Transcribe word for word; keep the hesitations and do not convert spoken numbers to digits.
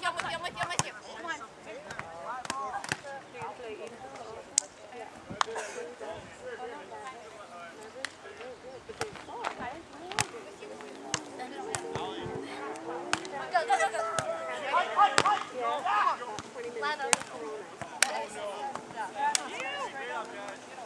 you, I'm with you, I'm with you, I'm with you. Come on. Go, go, go, go. Lather.